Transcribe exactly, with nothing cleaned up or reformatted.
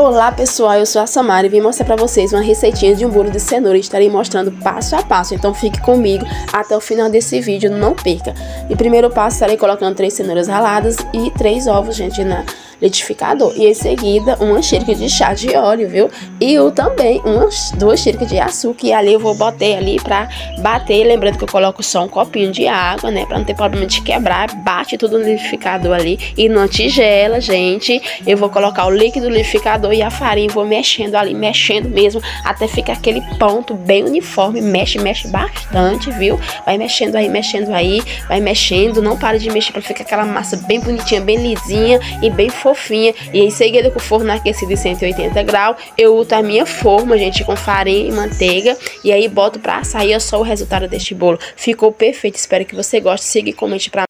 Olá pessoal, eu sou a Samara e vim mostrar pra vocês uma receitinha de um bolo de cenoura. Estarei mostrando passo a passo, então fique comigo até o final desse vídeo, não perca. Em primeiro passo, estarei colocando três cenouras raladas e três ovos, gente, na liquidificador. E em seguida, uma xícara de chá de óleo, viu? E eu também umas duas xícaras de açúcar. E ali eu vou botar ali pra bater. Lembrando que eu coloco só um copinho de água, né? Pra não ter problema de quebrar. Bate tudo no liquidificador ali. E numa tigela, gente, eu vou colocar o líquido do liquidificador e a farinha. Vou mexendo ali, mexendo mesmo, até ficar aquele ponto bem uniforme. Mexe, mexe bastante, viu? Vai mexendo aí, mexendo aí. Vai mexendo. Não para de mexer pra ficar aquela massa bem bonitinha, bem lisinha e bem fofinha. Fofinha. E em seguida, com o forno aquecido em cento e oitenta graus, eu uso a minha forma, gente, com farinha e manteiga, e aí boto pra assar. E é só o resultado deste bolo. Ficou perfeito, espero que você goste. Siga e comente pra